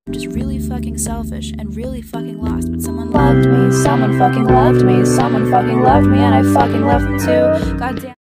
just really fucking selfish and really fucking lost, but someone loved me, someone fucking loved me, someone fucking loved me, and I fucking love them too. God damn.